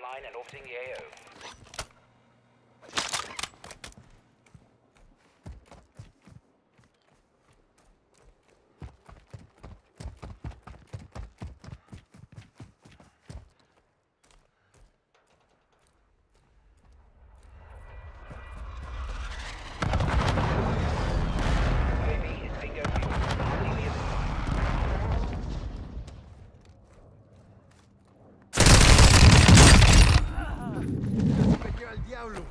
online and orbiting the AO. UAV is bingo fuel. Completely in the line. ¡Peño al diablo!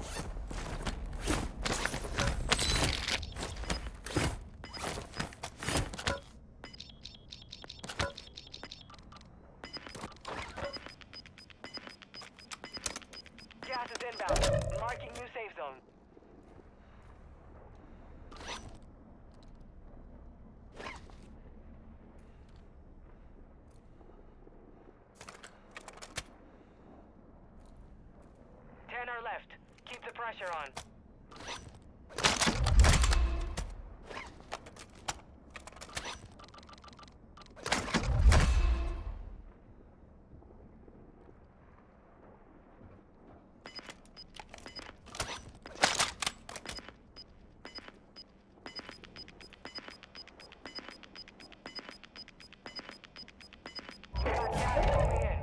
Gas is inbound. Marking new safe zone. Ten are left. Keep the pressure on. Got gas moving in.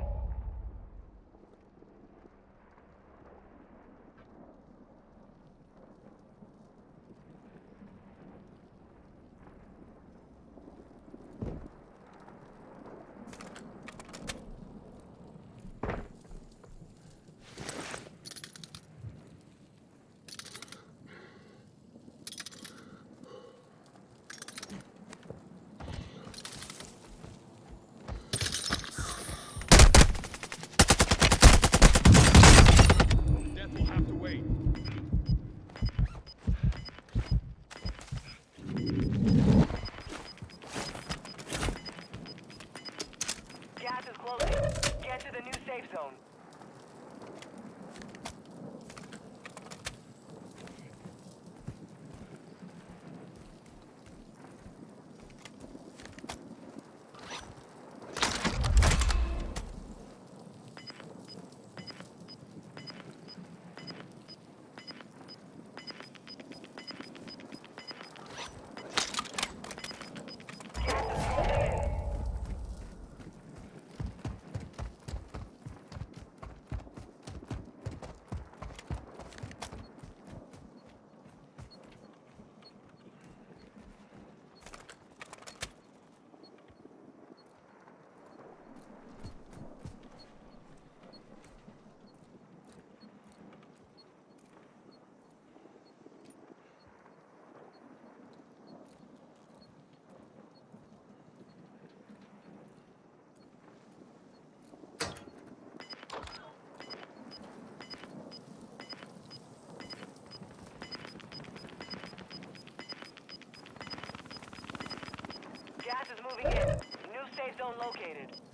Death will have to wait. Gas is closing. Get to the new safe zone. Gas is closing in. Gas is moving in. New safe zone located.